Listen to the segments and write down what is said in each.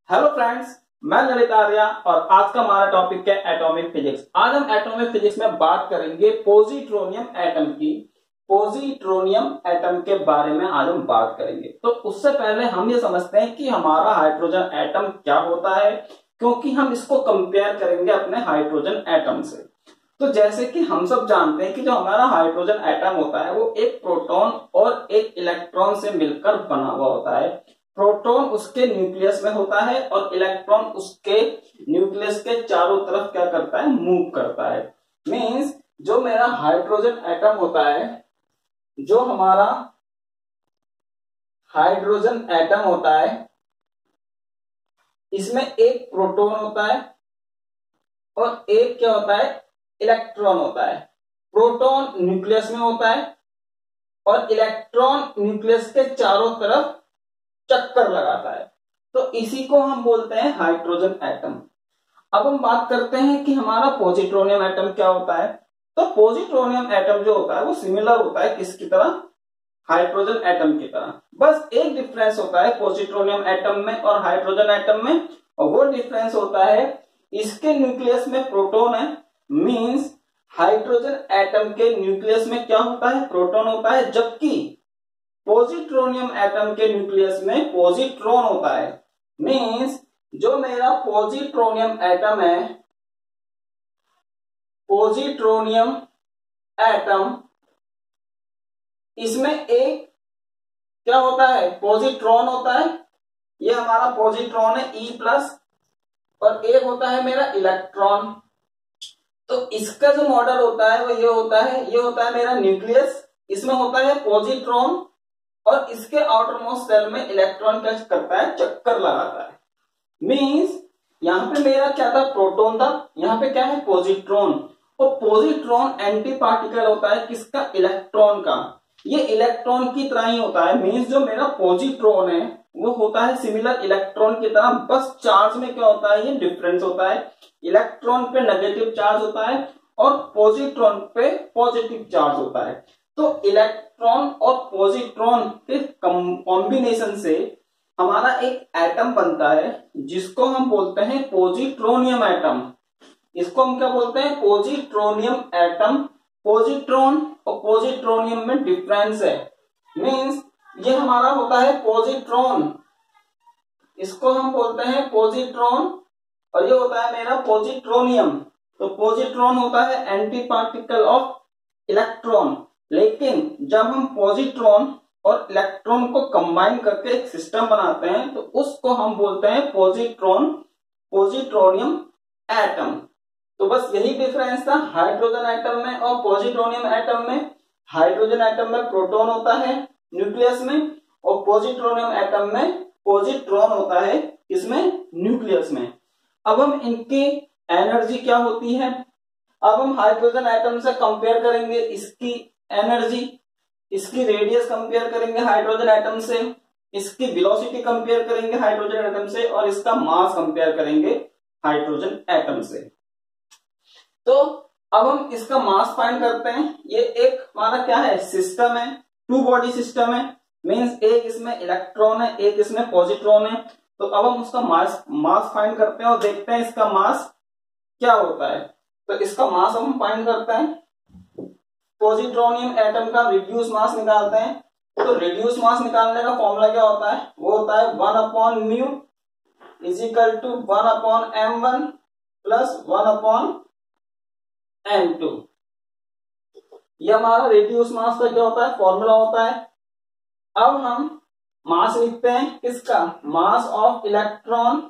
Hello friends, मैं ललित आर्या और आज का हमारा टॉपिक है एटॉमिक फिजिक्स। आज हम एटॉमिक फिजिक्स में बात करेंगे पॉजिट्रोनियम एटम की। पॉजिट्रोनियम एटम के बारे में आज हम बात करेंगे। तो उससे पहले हम ये समझते हैं कि हमारा हाइड्रोजन एटम क्या होता है, क्योंकि हम इसको कंपेयर करेंगे अपने हाइड्रोजन एटम से। तो जैसे कि हम सब जानते हैं कि जो हमारा हाइड्रोजन एटम होता है वो एक प्रोटॉन और एक इलेक्ट्रॉन से मिलकर बना हुआ होता है। प्रोटॉन उसके न्यूक्लियस में होता है और इलेक्ट्रॉन उसके न्यूक्लियस के चारों तरफ क्या करता है, मूव करता है। मींस जो मेरा हाइड्रोजन एटम होता है, जो हमारा हाइड्रोजन एटम होता है, इसमें एक प्रोटॉन होता है और एक क्या होता है, इलेक्ट्रॉन होता है। प्रोटॉन न्यूक्लियस में होता है और इलेक्ट्रॉन न्यूक्लियस के चारों तरफ चक्कर लगाता है। तो इसी को हम बोलते हैं हाइड्रोजन एटम। अब हम बात करते हैं कि हमारा पॉजिट्रोनियम एटम क्या होता है। तो पॉजिट्रोनियम एटम जो होता है वो सिमिलर होता है किसकी तरह, हाइड्रोजन एटम की तरह। बस एक डिफरेंस होता है पॉजिट्रोनियम एटम में और हाइड्रोजन एटम में, और वो डिफरेंस होता है इसके न्यूक्लियस में प्रोटॉन है। मींस हाइड्रोजन एटम के न्यूक्लियस में क्या होता है, प्रोटॉन होता है, जबकि पॉजिट्रोनियम एटम के न्यूक्लियस में पॉजिट्रॉन होता है। मींस जो मेरा पॉजिट्रोनियम एटम है, पॉजिट्रोनियम एटम, इसमें एक क्या होता है, पॉजिट्रॉन होता है। ये हमारा पॉजिट्रॉन है E+, और एक होता है मेरा इलेक्ट्रॉन। तो इसका जो मॉडल होता है वो ये होता है मेरा न्यूक्लियस, इसमें होता है पॉजिट्रॉन और इसके आउटर मोस्ट सेल में इलेक्ट्रॉन क्या करता है, चक्कर लगाता है। मींस यहां पे मेरा क्या था, प्रोटॉन था, यहां पे क्या है, पॉजिट्रॉन। और पॉजिट्रॉन एंटी पार्टिकल होता है किसका, इलेक्ट्रॉन का। ये इलेक्ट्रॉन की तरह ही होता है। मींस जो मेरा पॉजिट्रॉन है वो होता है सिमिलर इलेक्ट्रॉन की तरह, बस चार्ज में क्या होता है, ये डिफरेंस होता है। इलेक्ट्रॉन पे नेगेटिव चार्ज होता है और पॉजिट्रॉन पे पॉजिटिव चार्ज होता है। तो इलेक्ट्रॉन और पॉजिट्रॉन के कॉम्बिनेशन से हमारा एक एटम बनता है जिसको हम बोलते हैं पॉजिट्रोनियम एटम। इसको हम क्या बोलते हैं, पॉजिट्रोनियम एटम। पॉजिट्रॉन और पॉजिट्रोनियम में डिफरेंस है। मींस ये हमारा होता है पॉजिट्रॉन, इसको हम बोलते हैं पॉजिट्रॉन, और ये होता है मेरा पॉजिट्रोनियम। तो पॉजिट्रॉन होता है एंटी पार्टिकल ऑफ इलेक्ट्रॉन, लेकिन जब हम पॉजिट्रॉन और इलेक्ट्रॉन को कंबाइन करके एक सिस्टम बनाते हैं तो उसको हम बोलते हैं पॉजिट्रोनियम एटम। तो बस यही डिफरेंस था हाइड्रोजन एटम में और पॉजिट्रोनियम एटम में। हाइड्रोजन एटम में प्रोटॉन होता है न्यूक्लियस में और पॉजिट्रोनियम एटम में पॉजिट्रॉन होता है इसमें, न्यूक्लियस में। अब हम इनकी एनर्जी क्या होती है, अब हम हाइड्रोजन एटम से कंपेयर करेंगे इसकी एनर्जी, इसकी रेडियस कंपेयर करेंगे हाइड्रोजन एटम से, इसकी वेलोसिटी कंपेयर करेंगे हाइड्रोजन एटम से, और इसका मास कंपेयर करेंगे हाइड्रोजन एटम से। तो अब हम इसका मास फाइंड करते हैं। ये एक हमारा क्या है, सिस्टम है, टू बॉडी सिस्टम है। मींस एक इसमें इलेक्ट्रॉन है, एक इसमें पॉजिट्रॉन है। तो अब हम उसका मास फाइंड करते हैं और देखते हैं इसका मास क्या होता है। तो इसका मास हम फाइंड करते हैं, पॉजिट्रोनियम एटम का रिड्यूस मास निकालते हैं। तो रिड्यूस मास निकालने का फॉर्मूला क्या होता है, वो होता है 1/μ = 1/m1 + 1/m2। ये हमारा रिड्यूस मास का क्या होता है, फॉर्मूला होता है। अब हम मास लिखते हैं किसका, mass of electron.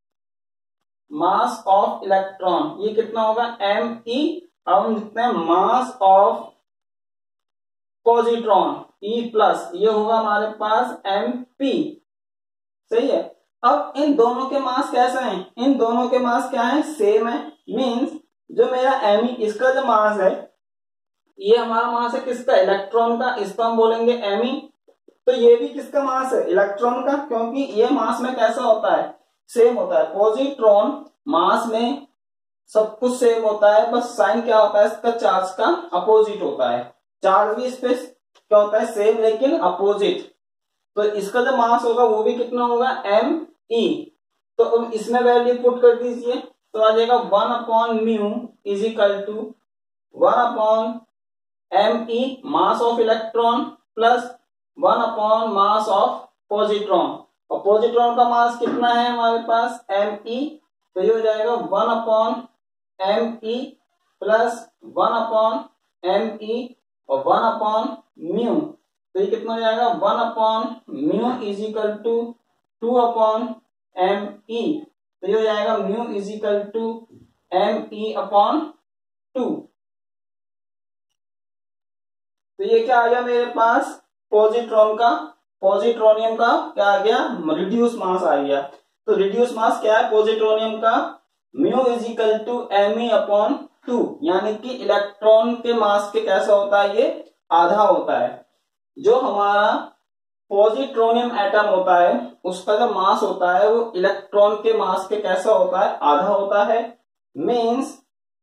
Mass of electron ये कितना होगा, me। अब हम लिखते हैं मास ऑफ पॉजिट्रॉन E+, ये होगा हमारे पास mp। सही है। अब इन दोनों के मास कैसे हैं, इन दोनों के मास क्या है, सेम है। मींस जो मेरा me, इसका जो मास है, ये हमारा मास है किसका, इलेक्ट्रॉन का, इसको हम बोलेंगे me। तो ये भी किसका मास है, इलेक्ट्रॉन का, क्योंकि ये मास में कैसा होता है, सेम होता है। पॉजिट्रॉन मास में सब कुछ सेम होता है, बस साइन क्या होता है इसका, चार्ज का अपोजिट होता है। चार्ज भी इस पे क्या होता है, सेम लेकिन अपोजिट। तो इसका जो मास होगा वो भी कितना होगा, me। तो अब इसमें वैल्यू पुट कर दीजिए, तो आ जाएगा 1/μ is equal to 1/m(e) mass of electron plus 1/मास ऑफ पॉजिट्रॉन। और पॉजिट्रॉन का मास कितना है हमारे पास me, तो ये हो जाएगा 1/me प्लस 1/me और 1/μ। तो ये कितना हो जाएगा 1/μ इज इक्वल टू 2/me। तो ये हो जाएगा μ इज इक्वल टू me/2। तो ये क्या आ गया मेरे पास पॉजिट्रोनियम का क्या आ गया, रिड्यूस मास आ गया। तो रिड्यूस मास क्या है पॉजिट्रोनियम का, mu is equal to me/2, यानी कि इलेक्ट्रॉन के मास के कैसा होता है, ये आधा होता है। जो हमारा पॉजिट्रोनियम एटम होता है उसका जो मास होता है वो इलेक्ट्रॉन के मास के कैसा होता है, आधा होता है। मीन्स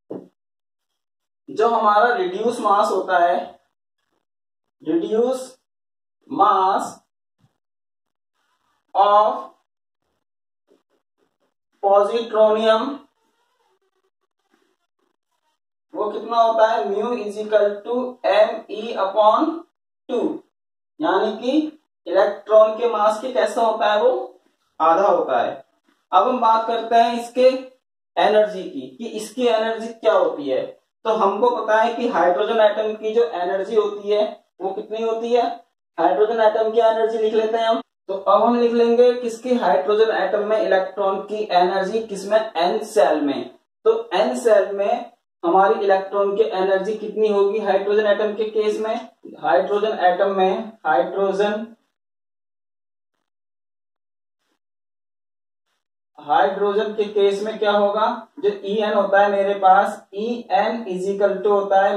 जो हमारा रिड्यूस मास होता है, रिड्यूस मास ऑफ पॉजिट्रोनियम वो कितना होता है, mu is equal to me/2, यानी कि इलेक्ट्रॉन के मास के कैसा होता है, वो आधा होता है। अब हम बात करते हैं इसके एनर्जी की, कि इसकी एनर्जी क्या होती है। तो हमको पता है कि हाइड्रोजन एटम की जो एनर्जी होती है वो कितनी होती है, हाइड्रोजन एटम की एनर्जी लिख लेते हैं हम। तो अब हम लिख लेंगे किसकी, हाइड्रोजन एटम में इलेक्ट्रॉन की एनर्जी किसमें, एन सेल में। तो एन सेल में हमारी इलेक्ट्रॉन की एनर्जी कितनी होगी हाइड्रोजन एटम के केस में, हाइड्रोजन एटम में हाइड्रोजन के केस में क्या होगा, जो En होता है मेरे पास, En इज इक्वल टू होता है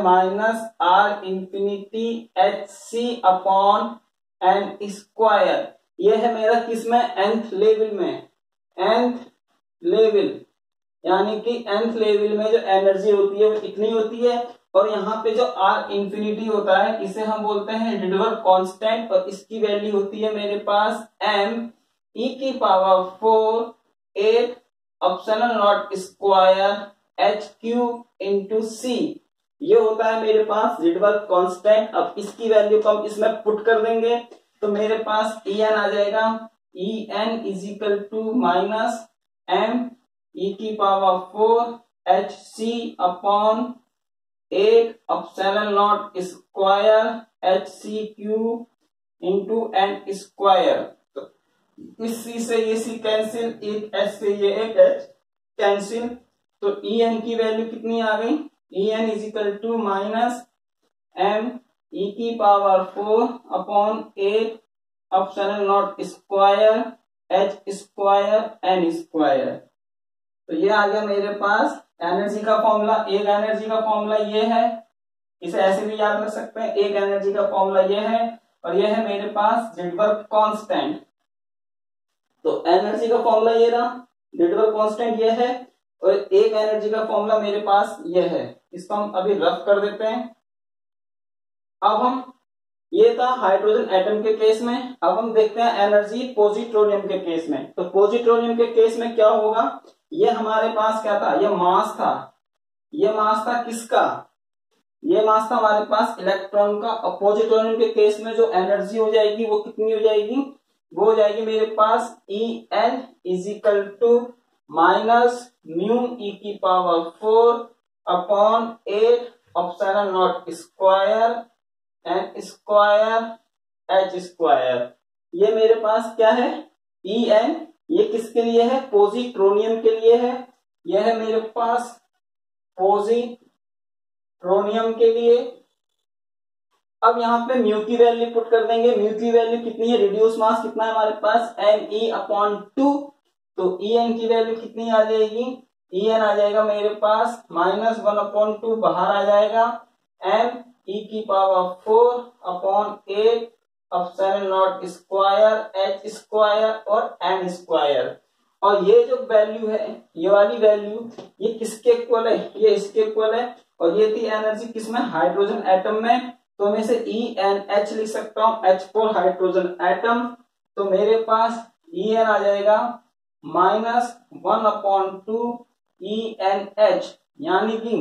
-R∞Hc/n²। ये है मेरा किसमें, nth लेवल में, nth लेवल, यानी कि nth लेवल में जो एनर्जी होती है वो कितनी होती है। और यहाँ पे जो R∞ होता है इसे हम बोलते हैं रिडवर्क कांस्टेंट, और इसकी वैल्यू होती है मेरे पास m⁴ 8ε0² H³ ये होता है मेरे पास रिडवर्क कांस्टेंट। अब इसकी वैल्यू को हम इसमें पुट कर देंगे, तो मेरे पास En आ जाएगा, En is equal to -m⁴ Hc/8ε0² Hc³ इस सी से ये सी कैंसिल, एक एच से ये एक एच कैंसिल। तो En की वैल्यू कितनी आ गई, En is equal to -m⁴ 8/0² H²n²। तो ये आ गया मेरे पास एनर्जी का फॉर्मूला। एक एनर्जी का फॉर्मूला ये है, इसे ऐसे भी याद रख सकते हैं, एक एनर्जी का फॉर्मूला ये है, और ये है मेरे पास रिडवर्क कांस्टेंट। तो एनर्जी का फॉर्मूला ये रहा, रिडवर्क कांस्टेंट ये है, और एक एनर्जी का फॉर्मूला मेरे पास ये है। इसको हम अभी रफ कर देते हैं। अब हम, ये था हाइड्रोजन एटम के केस में। अब हम देखते हैं एनर्जी पॉजिट्रोनियम के केस में। तो पॉजिट्रोनियम के केस में क्या होगा, ये हमारे पास क्या था, ये मास था। ये मास था किसका, ये मास था हमारे पास इलेक्ट्रॉन का। और पॉजिट्रोनियम के केस में जो एनर्जी हो जाएगी वो कितनी हो जाएगी, वो हो जाएगी मेरे पास En is equal to -μe⁴ ये मेरे पास क्या है, En, ये किसके लिए है, पॉजिट्रोनियम के लिए है। यह है मेरे पास पॉजिट्रोनियम के लिए। अब यहाँ पे म्यू की वैल्यू पुट कर देंगे। म्यू की वैल्यू कितनी है, रिड्यूस मास कितना है हमारे पास, me/2। तो En की वैल्यू कितनी आ जाएगी, En आ जाएगा मेरे पास -1/2 बाहर आ जाएगा, m⁴ 8/0² और n²। और ये जो वैल्यू है, ये वाली वैल्यू, ये किसके इक्वल है, ये इसके इक्वल है। और ये थी एनर्जी किसमें, हाइड्रोजन एटम में। तो मैं इसे ENH लिख सकता हूं, H फॉर हाइड्रोजन एटम। तो मेरे पास En आ जाएगा माइनस 1/2 ENH, यानी कि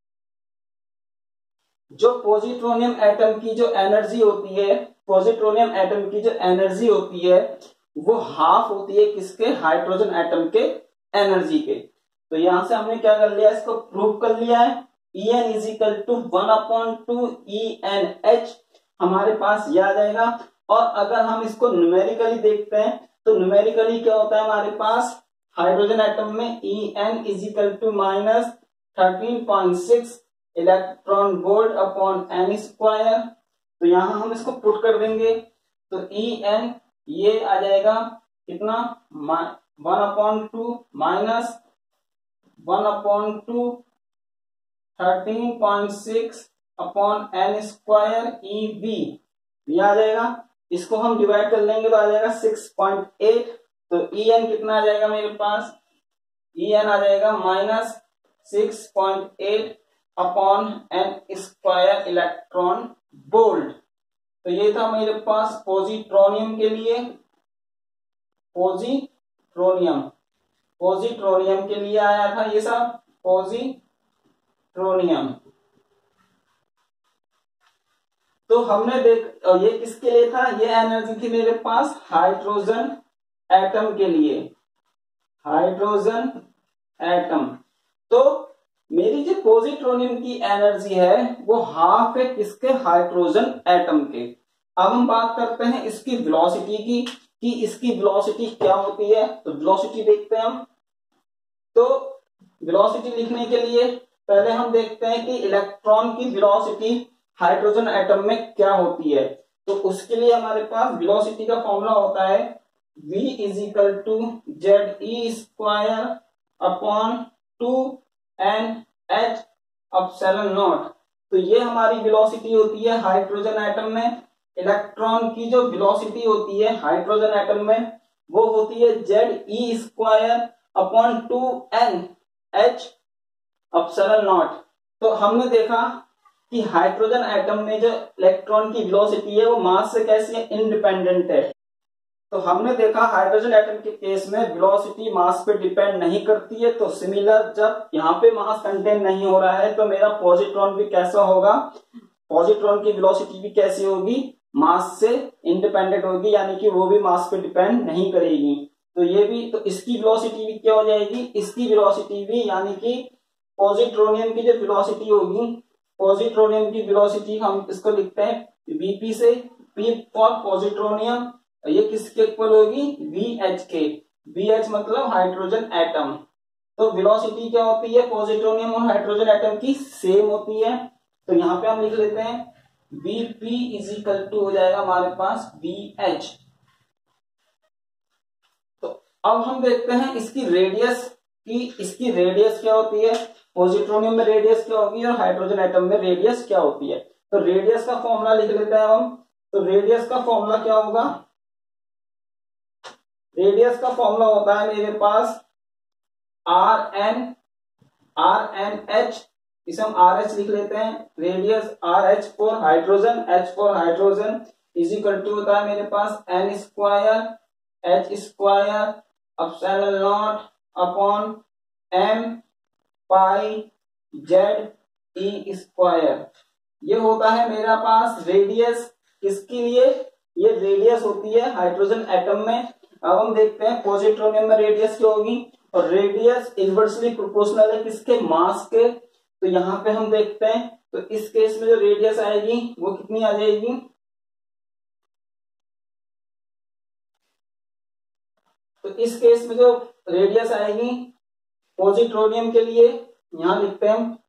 जो पॉजिट्रोनियम एटम की जो एनर्जी होती है, पॉजिट्रोनियम एटम की जो एनर्जी होती है वो हाफ होती है किसके, हाइड्रोजन एटम के एनर्जी के। तो यहां से हमने क्या कर लिया, इसको प्रूव कर लिया है। En is equal to 1/2 ENH हमारे पास ये आ जाएगा। और अगर हम इसको न्यूमेरिकली देखते हैं तो न्यूमेरिकली क्या होता है हमारे पास, हाइड्रोजन एटम में En is equal to minus 13.6 electron volt upon n square. तो यहां हम इसको पुट कर देंगे तो En ये आ जाएगा कितना, 1/2 minus 1/2 13.6 upon n square EV, ये आ जाएगा। इसको हम डिवाइड कर लेंगे तो आ जाएगा 6.8। तो En कितना आ जाएगा मेरे पास, En आ जाएगा minus 6.8 upon n square electron volt. तो ये था मेरे पास पॉजिट्रोनियम के लिए, पॉजिट्रोनियम के लिए आया था ये सब, पॉजिट्रोनियम। तो हमने ये किसके लिए था, ये एनर्जी थी मेरे पास हाइड्रोजन एटम के लिए, हाइड्रोजन एटम। तो मेरी जो पॉजिट्रोनियम की एनर्जी है वो हाफ है किसके, हाइड्रोजन एटम के। अब हम बात करते हैं इसकी वेलोसिटी की, कि इसकी वेलोसिटी क्या होती है। तो वेलोसिटी देखते हैं हम। तो वेलोसिटी लिखने के लिए पहले हम देखते हैं कि इलेक्ट्रॉन की वेलोसिटी हाइड्रोजन एटम में क्या होती है। तो उसके लिए हमारे पास वेलोसिटी का फॉर्मूला होता है v is equal to ZE square upon 2NH epsilon naught. तो ये हमारी वेलोसिटी होती है हाइड्रोजन एटम में। इलेक्ट्रॉन की जो वेलोसिटी होती है हाइड्रोजन एटम में वो होती है ZE square upon 2NH epsilon naught. तो हमने देखा कि हाइड्रोजन एटम में जो इलेक्ट्रॉन की वेलोसिटी है वो मास से कैसी है, इंडिपेंडेंट है। तो हमने देखा हाइड्रोजन एटम के केस में वेलोसिटी मास पे डिपेंड नहीं करती है। तो सिमिलर जब यहाँ पे मास कंटेन नहीं हो रहा है तो मेरा पॉजिट्रॉन भी कैसा होगा, पॉजिट्रॉन की वेलोसिटी भी कैसी होगी, मास से इंडिपेंडेंट होगी, यानी कि वो भी मास पे डिपेंड नहीं करेगी। तो ये भी, तो इसकी वेलोसिटी भी क्या हो जाएगी, इसकी वेलोसिटी भी, यानी कि पॉजिट्रोनियम की जो वेलोसिटी होगी, पॉजिट्रोनियम की वेलोसिटी हम इसको लिखते हैं Vp से, P फॉर पॉजिट्रोनियम, ये किसके इक्वल होगी, VH के। VH मतलब हाइड्रोजन एटम। तो वेलोसिटी क्या होती है पॉजिट्रोनियम और हाइड्रोजन एटम की, सेम होती है। तो यहाँ पे हम लिख लेते हैं Vp इज इक्वल टू हो जाएगा हमारे पास VH। तो अब हम देखते हैं इसकी रेडियस की, इसकी रेडियस क्या होती है, पॉजिट्रोनियम में रेडियस क्या होगी और हाइड्रोजन एटम में रेडियस क्या होती है। तो रेडियस का फॉर्मूला लिख लेते हैं हम। तो रेडियस का फॉर्मूला क्या होगा, रेडियस का फॉर्मूला होता है मेरे पास RNH, इसे हम RH लिख लेते हैं। Radius RH for hydrogen, H for hydrogen is equal to होता है मेरे पास n square H square epsilon naught upon m pi ZE square. ये होता है मेरा पास रेडियस किसके लिए, ये रेडियस होती है हाइड्रोजन एटम में। अब हम देखते हैं पॉजिट्रोनियम में रेडियस क्या होगी, और रेडियस इनवर्सली प्रोपोर्शनल है किसके, मास के। तो यहाँ पे हम देखते हैं, तो इस केस में जो रेडियस आएगी वो कितनी आ जाएगी, तो इस केस में जो रेडियस आएगी पॉजिट्रोनियम के लिए, यहां लिखते हैं हम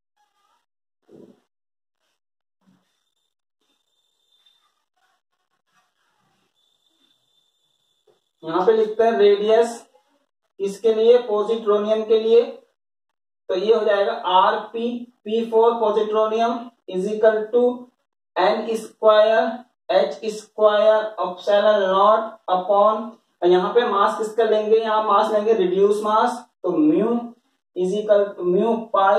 यहाँ पे लिखते हैं रेडियस इसके लिए, पॉजिट्रोनियम के लिए। तो ये हो जाएगा RP, P for positronium is equal to n square H square epsilon naught upon, यहाँ पे मास किसका लेंगे, यहाँ मास लेंगे रिड्यूस मास। तो mu is equal to mu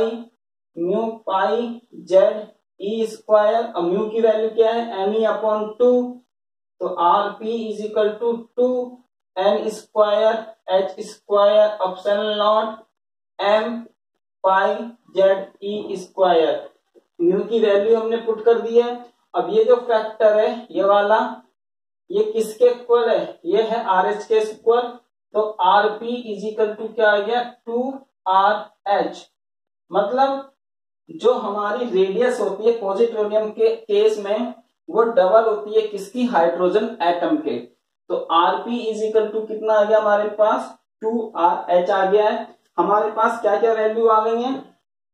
pi ZE square. अब म्यू की वैल्यू क्या है, ME अपॉन 2। तो RP is equal to 2 n square H square epsilon naught m pi Z E square. Mu की वैल्यू हमने पुट कर दी है। अब ये जो फैक्टर है ये वाला, ये किसके इक्वल है, ये है आर एच के इक्वल। तो R P is equal to क्या आ गया, 2RH। मतलब जो हमारी रेडियस होती है पॉजिट्रोनियम के केस में वो डबल होती है किसकी, हाइड्रोजन एटम के। तो आरपी इज इक्वल टू कितना आ गया हमारे पास, 2RH आ गया है। हमारे पास क्या क्या वैल्यू आ गई है,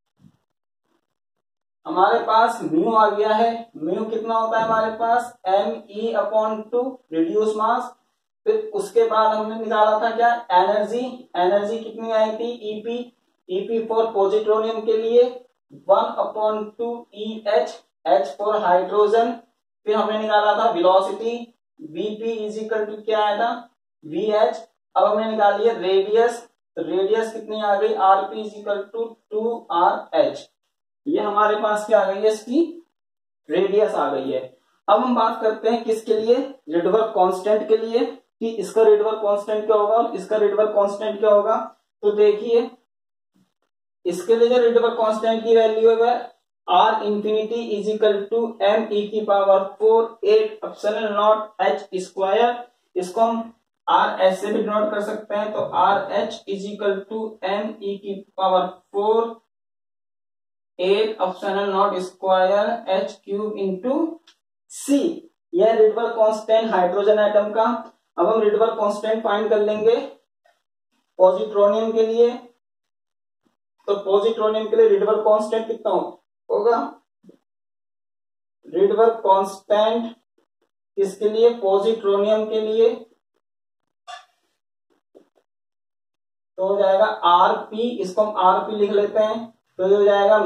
हमारे पास म्यू आ गया है। म्यू कितना होता है हमारे पास, me/2 रिड्यूस मास। फिर उसके बाद हमने निकाला था क्या, एनर्जी। एनर्जी कितनी आई थी, ईपी फॉर पॉजिट्रोनियम के लिए 1/2EH, H फॉर हाइड्रोजन। फिर हमने निकाला था velocity, Vp is equal to क्या आया था, VH। अब हमने निकाली है रेडियस, रेडियस कितनी आ गई, Rp is equal to 2RH। ये हमारे पास क्या आ गई है, इसकी रेडियस आ गई है। अब हम बात करते हैं किसके लिए, रिडबर्ग कांस्टेंट के लिए, कि इसका रिडबर्ग कांस्टेंट क्या होगा और इसका रिडबर्ग कांस्टेंट क्या होगा। तो देखिए इसके लिए जो रिडबर्ग कांस्टेंट की वैल्यू है R infinity is equal to me⁴ 8 epsilon naught H square. इसको हम आर एच से भी डिनोट कर सकते हैं। तो R H is equal to me⁴ 8 epsilon naught square H³ into C। यह रिडबर्ग कांस्टेंट हाइड्रोजन एटम का। अब हम रिडबर्ग कांस्टेंट फाइंड कर लेंगे पॉजिट्रोनियम के लिए। तो पॉजिट्रोनियम के लिए रिडबर्ग कांस्टेंट कितना होगा, रिडबर्ग कांस्टेंट किसके लिए, पॉजिट्रोनियम के लिए, तो हो जाएगा आरपी, इसको हम आरपी लिख लेते हैं। तो ये हो जाएगा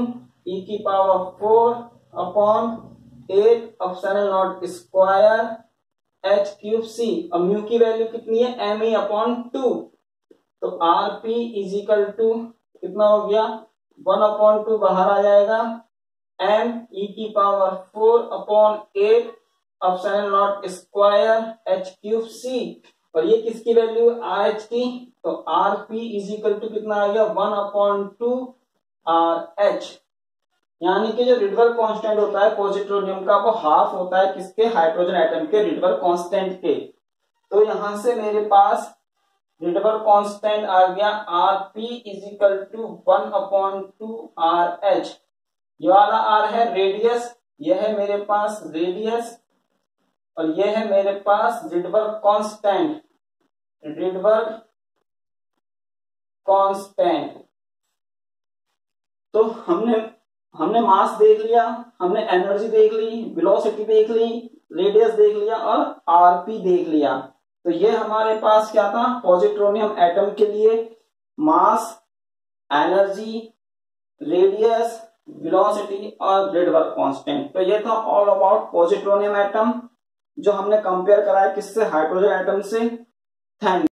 μe⁴ upon 8 epsilon naught square H³ और म्यू की वैल्यू कितनी है, me/2। तो आरपी इज इक्वल टू कितना हो गया, 1/2 बाहर आ जाएगा, me⁴ upon 8 epsilon naught square H³ और ये किसकी वैल्यू है, RH की। तो आरपी इज इक्वल टू कितना आ गया, 1/2RH। यानी कि जो रिडबर्ग कांस्टेंट होता है पॉजिट्रोनियम का वो हाफ होता है किसके, हाइड्रोजन एटम के रिडबर्ग कांस्टेंट के। तो यहां से मेरे पास रिडबर्ग कांस्टेंट आ गया RP is equal to 1/2RH। ये वाला आर है रेडियस, यह है मेरे पास रेडियस और यह है मेरे पास रिडबर्ग कांस्टेंट, रिडबर्ग कांस्टेंट। तो हमने मास देख लिया, हमने एनर्जी देख ली, वेलोसिटी देख ली, रेडियस देख लिया और आरपी देख लिया। तो ये हमारे पास क्या था, पॉजिट्रोनियम एटम के लिए मास, एनर्जी, रेडियस, वेलोसिटी और रिडबर्ग कांस्टेंट। तो ये था ऑल अबाउट पॉजिट्रोनियम एटम जो हमने कंपेयर करा है किससे, हाइड्रोजन एटम से। थैंक